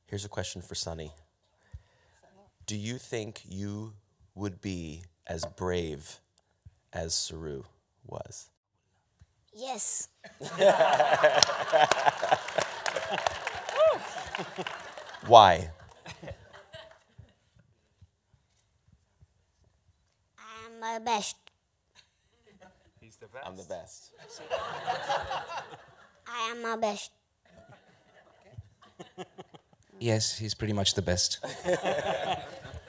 Here's a question for Sunny. Do you think you would be as brave as Saru was? Yes. Why? I am my best. He's the best. I'm the best. I am my best. Yes, he's pretty much the best.